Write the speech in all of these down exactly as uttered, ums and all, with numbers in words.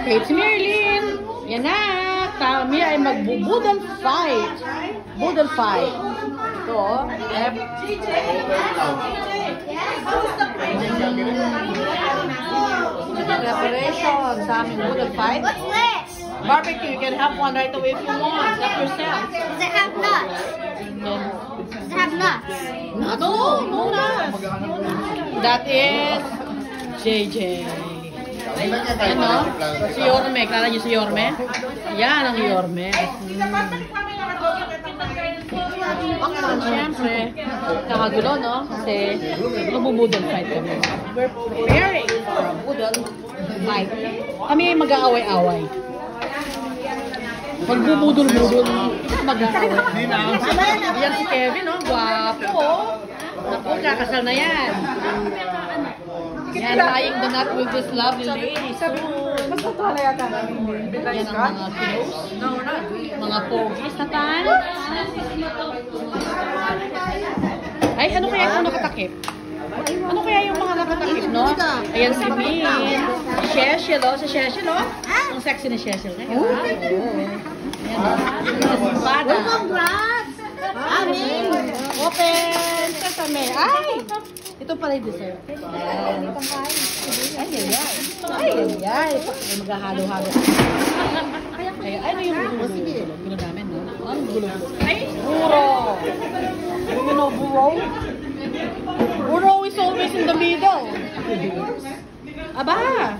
Kate Merlin. Yan na. Kami ay magbo-boodle fight. Boodle fight. Ito. F. Preparation sa aming boodle fight. What's this? Barbecue. You can have one right away if you want. Not yourself. Does it have nuts? Does it have nuts? No, no nuts. That is J J. Ano? Si Yorme. Kala niyo si Yorme? Yan ang Yorme. Bakit siyempre, kakagulo, no? Kasi magbubudol fight kami. We're preparing for a budol fight. Kami mag-aaway-away. Magbubudol-budol. Mag-aaway. Yan si Kevin, no? Gwapo. Naku, kakasal na yan. Yan, tying the knot with this lovely lady. So, basta tala yata. Yan ang mga close. Mga pogies na tan. Ay, ano kaya yung nakatakip? Ano kaya yung mga nakatakip, no? Ayan si Min. Si Sheshel, oh. Si Sheshel, oh. Ang sexy ni Sheshel. Ayan, oh. Ayan, oh. Welcome, Brad. Amen. Open. Sesame. Ay! Ito pala yung dessert. Ayan. Ay, ay, ay. Ay, ay, ay. Maghahalo-halo. Ay, ano yung gulo-gulo? Gulo namin, no? Ang gulo-gulo. Ay, buro. You know buro? Buro is always in the middle. Aba!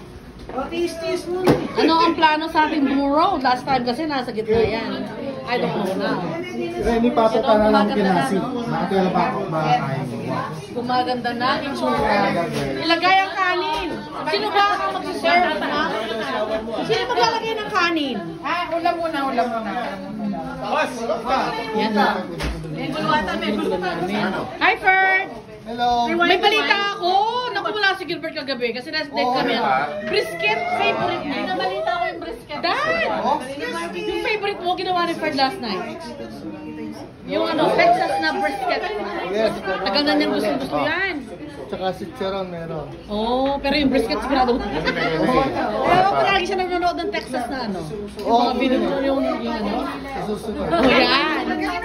Ano ang plano sa ating buro? Last time kasi nasa gitna yan. I don't know now. Hindi pa ito para lang kinasi. Nakatila ba ako makakain mo? Gumaganda na itsura. Ilagay ang kanin. Sino ba ang mag-serve? Sino maglalagay ng kanin? Ah, ulam muna, ulam muna. Yan na. Hi, Ferd! Hello! May balita ako! Naku, wala si Gilbert kagabi kasi nasa date kami. Brisket, favorite mo. Nabalita ko yung brisket. Dad! Yung favorite mo, ginawa ni Ferd last night. Yung ano, Texas na brisket. Yes. Tagal na niyang gusto-gusto yan. Tsaka si Charon meron. Oo, oh, pero yung brisket sigurado. Pero palagi siya nanonood ng Texas na ano. Yung mga video yung, yung ano. Sa susunod. Oh, yan.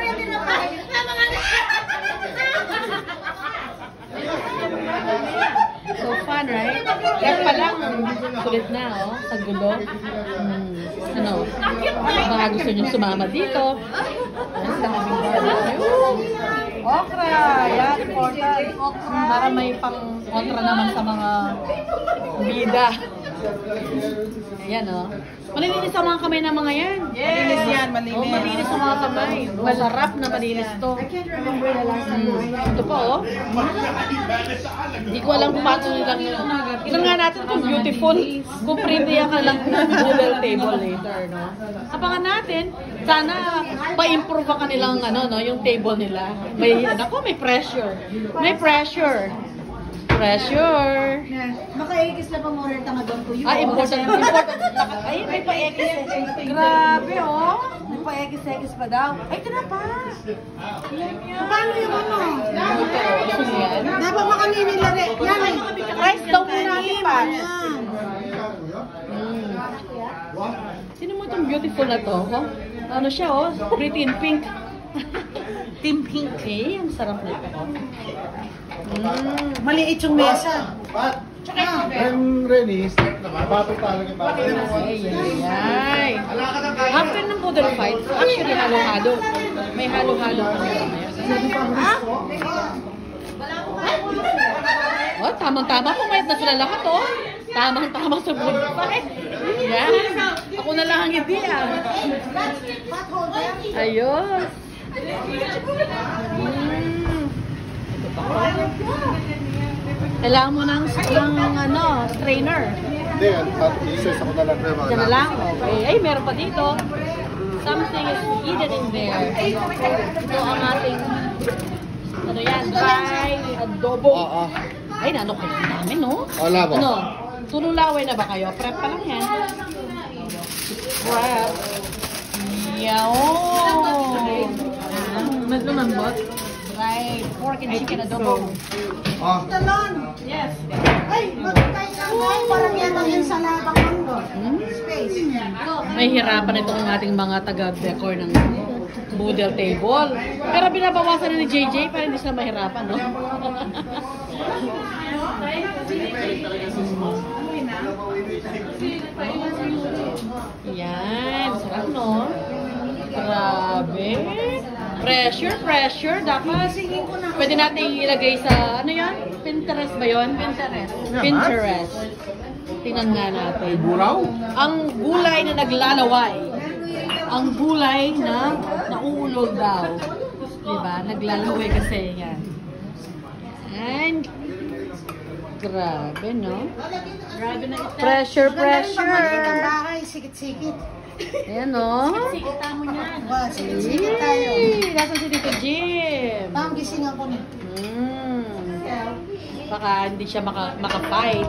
So fun, right? Kaya pa lang, kulit na, oh, sa gulo. Hmm. Ano, baka gusto nyo sumama dito. Sa aming barbecue. Okra, yan, important. Para may pang kontra naman sa mga bida. Ayan, oh. Malilinis ang mga kamay ng mga yan. Malinis yan, malinis. Oh, malinis ang mga kamay. Masarap na malinis to. Hmm. Ito pa, oh. Hindi ko alam kung paano nilang yun. Tignan nga natin kung beautiful. Kung pretty ang kalang noodle table later, no? Abangan natin. Sana pa-improve ang kanilang, ano, no, yung table nila. May, ako, may pressure. May pressure. Pressure. Maka-ekis na pang-order tanga doon ko. Ah, important. Important. Ay, may pa-ekis. Grabe, oh. May pa-ekis-ekis pa daw. Ay, ito na pa. Paano yung ano? Ito, gusto mo yan? Dapat makaninilari. Yan eh. Rice daw muna natin pa. Mm. Sino mo itong beautiful na to? Oh? Ano siya, oh? Pretty in pink. Team pink. Eh, ang sarap na ito. Mm. Maliit yung mesa. Pat! I'm ready. Bato talaga yung bato. Ay, ay, ay. After ng poodle fight, actually halo-halo. May halo-halo kami mamaya. Ha? Oh, tamang-tama. Pumayat na sila lahat, oh. Tamang-tama sa poodle fight. Yan. Ako na lang ang hindi, ah. Ayos. Mm. Ito pa. Kailangan mo ng, ng ano, strainer. Hindi, i-search ako na lang. Diyan na lang. Okay. Ay, meron pa dito. Something is hidden in there. Ito ang ating, ano yan, dry adobo. Oo. Ay, naano kayo namin, no? Wala ba? Ano? Tululaway na ba kayo? Prep pa lang yan. Prep. Yaw! Mas lumambot. Right. Pork and chicken adobo. Ah. Talon. Yes. Ay, magkakay ka. Ay, parang yan ang ensaladang mango. Hmm? May hirapan itong ating mga taga-decor ng boodle table. Pero binabawasan na ni J J para hindi sila mahirapan, no? Yan. Sarap, no? Grabe. Pressure, pressure. Dapat pwede natin ilagay sa, ano yan? Pinterest ba yun? Pinterest. Pinterest. Tingnan nga natin. Buraw? Ang gulay na naglalaway. Ang gulay na nauulog daw. Diba? Naglalaway kasi yan. And, grabe, no? Grabe na ito. Pressure, pressure. Sikit-sikit. Ayan, no? Sikit mo niyan. Wow, sikit-sikit tayo. Yay! Nasaan si Tito Jim? Parang gising ako niya. Hmm. Baka hindi siya maka, maka-fight.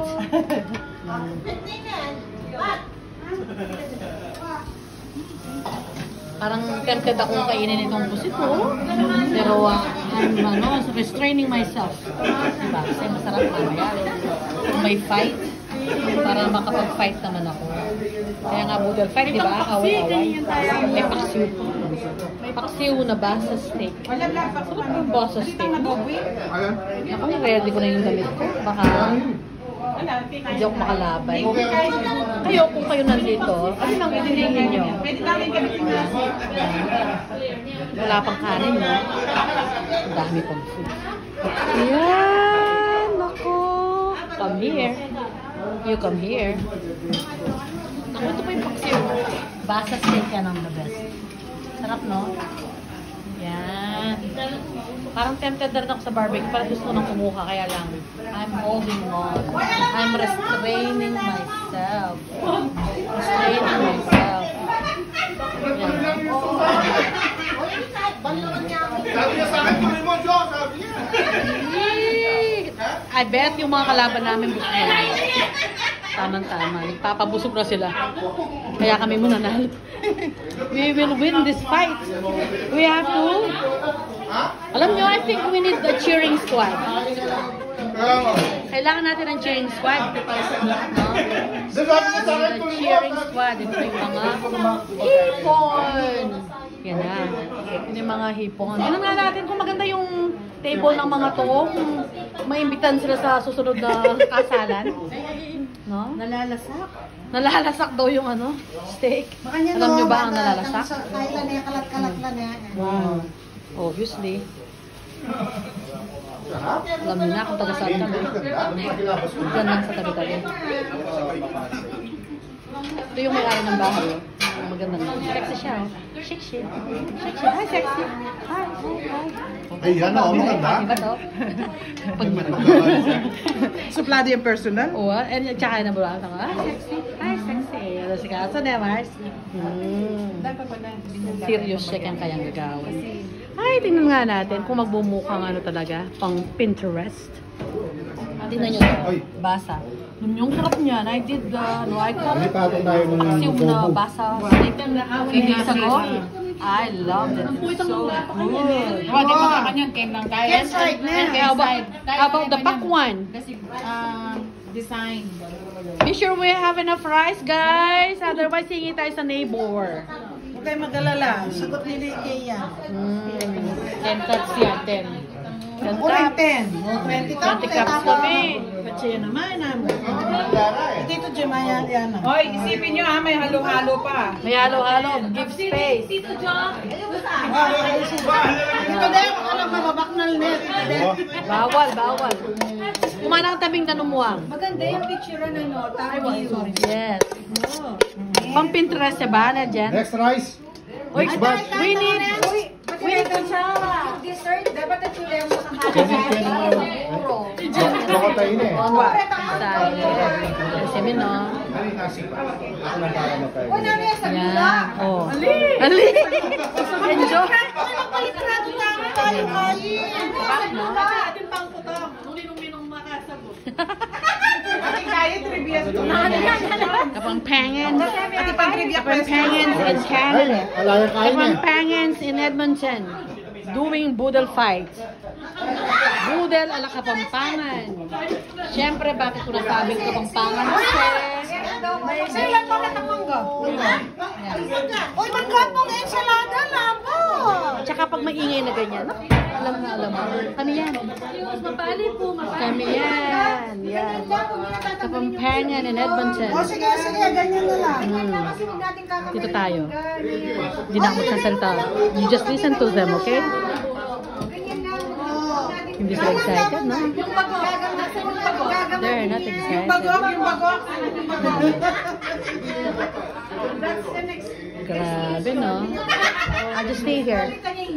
Parang tempted akong kainin itong pusit ko. Pero uh, I'm ano, restraining myself. Diba? Kasi masarap mamaya. Kung may fight, para makapag-fight naman ako. Kaya nga boodle fight, di ba? Away-away. May paksiw po. May paksiw na ba sa steak? Wala lang. Sarap yung ba sa steak? Ayan. Ako, ready ko na yung damit ko. Baka hindi ako makalabay. Kayo, kung kayo nandito, ano nang pipiliin nyo? Pwede namin gamitin na. Wala pang kanin, no? Ang dami pang food. Ayan! Naku! Come here. You come here. Naku, ito pa yung paksiw. Basa steak yan ang the best. Sarap, no? Yan. Parang tempted na rin ako sa barbecue. Parang gusto ko nang kumuha. Kaya lang, I'm holding on. I'm restraining myself. Restraining myself. Yan. Sabi niya sa akin, tuloy mo, Jo! Sabi niya. I bet yung mga kalaban namin gusto nila. Tamang-tama. Nagpapabusog na sila. Kaya kami muna nanalo. We will win this fight. We have to. Alam nyo, I think we need a cheering squad. Kailangan natin ng cheering squad. No? We need a cheering squad. Ito yung mga hipon. Yan na. Ito yung mga hipon. Tignan nga natin kung maganda yung table ng mga to. Kung maimbitan sila sa susunod na kasalan. No? Nalalasak. Nalalasak daw yung ano, steak. Baka niya Alam no, nyo ba ang bata, nalalasak? Sa kailan niya, kalat-kalat lang niya. Wow. Obviously. Alam nyo na kung taga-saan kami. Diyan lang sa tabi-tabi. Ito yung may-ari ng bahay. Oh. Maganda na. Sexy siya. Oh. Chic, chic. Chic, chic. Hi, sexy. Hi, hi, hi. Ay, yan o, maganda. Diba to? Pag Suplado yung personal. Oo, and tsaka na bulaan ako. Ah, sexy. Hi, sexy. Ano si Kaso na, Mars? Hmm. Serious check ang kayang gagawin. Ay, tingnan nga natin kung magbumukhang ano talaga, pang Pinterest. Tingnan nyo to. Basa. Yun yung sarap niyan. I did the, ano, I cooked. Nalipatan tayo ng Paksiw na tubo. basa steak. Few days ago. I loved it. It's so good. Oh, di ba kanyan? Kain lang tayo. Yes, right na. And how about, how about the back one? Kasi, ah, design. Be sure we have enough rice, guys. Otherwise, hingi tayo sa neighbor. Huwag kayo mag-alala. Sagot ni Ricky yan. Mm. ten cups yan, ten. ten Ulit cups. ten. twenty cups. twenty cups kami. Kasi yan naman. Dito, Jemaya, yan. Hoy, isipin nyo ha, may halo-halo pa. May halo-halo. Give space. Dito, Deo. Alam mo, babaknal net. Bawal, bawal. Kumana ang tabing tanumuang. Maganda yung picture na no. Ay, sorry. Yes. Pang Pinterest siya ba na dyan? Next rice. Uy, we need... We need to try. Dessert. Dapat ang chule mo sa Pwede, pwede mo. Baka tayo na eh. On what? Tayo. Kasi min, no? Ano yung nasi pa? Ako na para magkain. Wala na yan sa Yan. Oh. Ali! Ali! Enjoy! palitrado namin tayo kain. Ating pang putok. Nung makasagot. Ating diet trivia. Kapang Pangans. Ating pang trivia Kapang Pangans in Ay, Canada. alaya kain Kapang eh. Pangans in Edmonton. Doing boodle fights. Boodle ala Kapampangan. Siyempre, bakit ko nasabing Kapampangan? Kasi Sa'yo lang pala kapangga. Uy, magkapong ensalada, labo! Tsaka pag maingay na ganyan, alam na alam mo. Kami yan. Kami yan. Yan. Sa Pampangan in Edmonton. O sige, sige, ganyan na lang. Hmm. Dito tayo. Hindi na ako magsasalita. You just listen to them, okay? Hindi sila excited, no? Yung bago, They're not excited. Bagok, yung bagok. Grabe, no? I'll just stay here.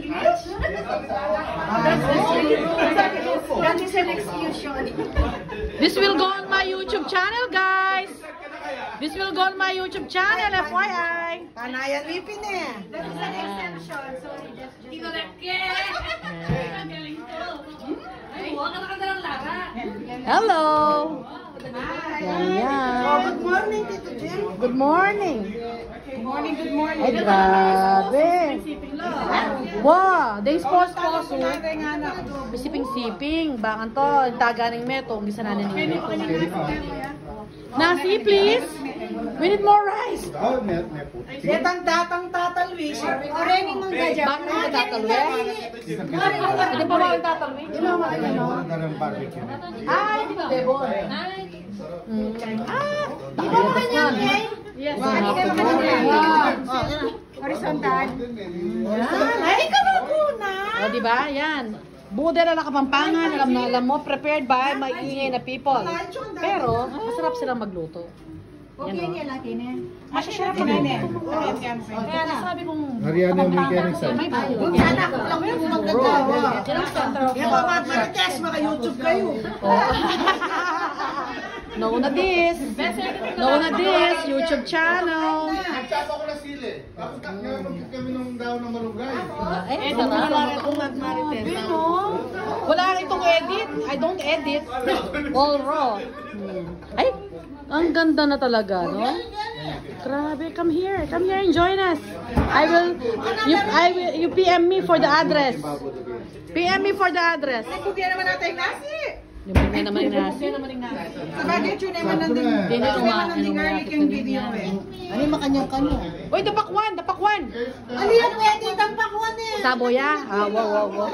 That is an execution. This will go on my YouTube channel, guys. This will go on my YouTube channel, F Y I. Panayan lipin eh. That is an exception. So, Hello. Yan, yan. Oh, good morning, Tito Jim. Good morning. Good morning, good morning. Ay, grabe. Wow, day sports po. So, Tatay nga na. siping-siping. Bakan to, taga ng metong. Bisa na ng metong. Nasi, please. We need more rice. Oh, may, may po. Detang datang tatalwi. Orening mong gadya. Bakit mo tatalwe? Hindi pa ba yung tatalwe? Hindi mo Ay, maganda rin barbecue. Ay, hindi ko debon. Mm. Ah, Di ba mo kanyang eh? yes. Horizontal. Yan. Ay, ikaw na kuna. O, diba? Yan. Buda na nakapampangan, alam na alam mo, prepared by maingay na people. Pero, masarap silang magluto. Okay Yan, niya natin eh. Masasarap na eh. Kaya nasabi kong Mariana yung weekend exam. may bago. Sana ako lang yung maganda. Yan pa mag-test, maka-YouTube kayo. No na this. No na this. YouTube channel. Nagtsapa ko na sili. Tapos nagkakit kami ng daw ng malunggay. Eh, sarap. Wala na itong edit. I don't edit. All raw. Hmm. Ay, ang ganda na talaga, no? Grabe, come here. Come here and join us. I will, you, I will, you P M me for the address. P M me for the address. Bugyan naman natin yung nasi. Yung na naman yung nasi. Sa bagay, yun naman nandun. Hindi na Naman kumain. nandun garlic yung video eh. Ano yung makanyang-kanya? Uy, dapakwan, dapakwan. Ano yan pwede? Tampakuan eh. Saboya. Ah, wow, wow, wow.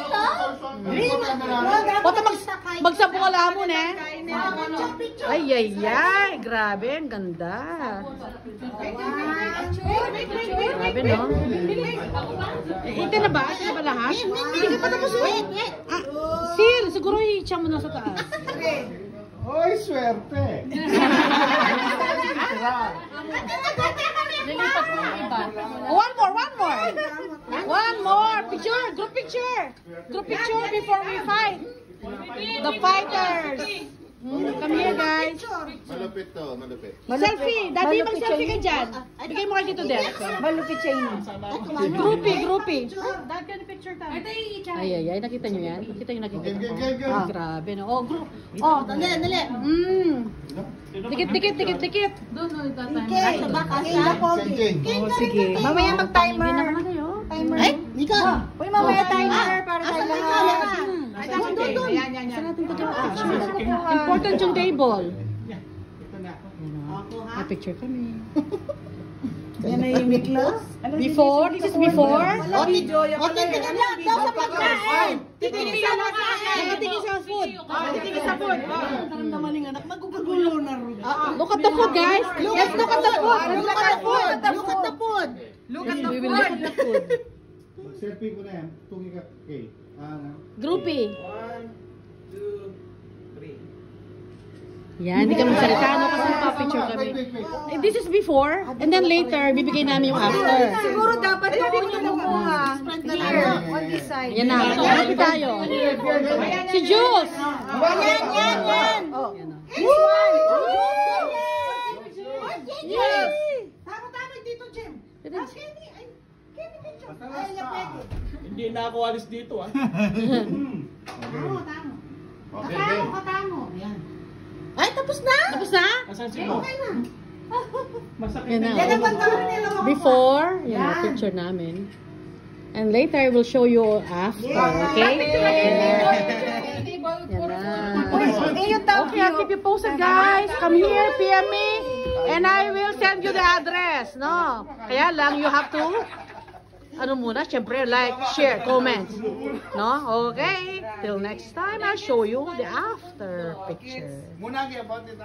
Wata mag, magsabong alamon eh. Ay, ay, ay. Grabe, ang ganda. Grabe, no? Eh, ito na ba? Ito na ba lahat? Hindi ka pa tapos eh. Ah, Sil, siguro i-check mo na sa taas. Oy, swerte! Lilipat mo yung iba. One more, one more. One more. Picture, group picture. Group picture before we fight. The fighters. Mm, come here, guys. Malupit to, malupit. Selfie. Daddy, mag-selfie ka dyan. Bigay mo kayo dito, Del. Malupit siya yun. Groupie, groupie. Ay, ay, ay. Nakita nyo yan? Nakita nyo, nakita nyo. Ah, grabe, no? Oh, group. Oh, Dali, dali. mm. Dikit, dikit, dikit, dikit. Okay. Kaya po. Ching. Sige. Mamaya mag-timer. Hindi na naman kayo. Timer. Ay, ikaw. Uy, mamaya timer para tayo lahat. Ay, doon, doon, doon. Yan, yan, yan. Important yung table. May picture kami. Yan na yung miklos. Before, this is before. Okay, tingnan lang daw sa pagkain. Titingin sa pagkain. Titingin sa food. Titigil sa food. Magkukulo na rin. Look at the food, guys. Let's look at the food. Look at the food. Look at the food. Look at the We will look at the food. Mag-selfie ko na yan. Tungi ka. Okay. Ano? Groupie. Yan, hindi kami salita. No, kasi pa-picture kami. Eh, This is before, and then later, bibigay namin yung after. Siguro dapat yung unang kumuha. Here, on this side. Yan na. Happy tayo. Si Jules. Yan, yan, yan. Woo! Yes. Tama, tama dito, Jim. Ah, Kenny, ay, Kenny, picture. Ay, yan, pwede. Hindi na ako alis dito ah. Tama, tama. Okay, Katamo, okay. katamo. Yan. Ay, tapos na. Tapos na? Asan si Okay na. Masakit Yan na. na. Yan ang pantalon nila. mga Before, yan Yan. ang picture namin. And later, I will show you after, okay? Yan na. Eh, yung tao Okay, I'll keep you posted, guys. Come here, P M me. And I will send you the address, no? Kaya lang, you have to, ano muna, syempre, like, share, comment. No? Okay. Till next time, I'll show you the after picture. Muna, about it.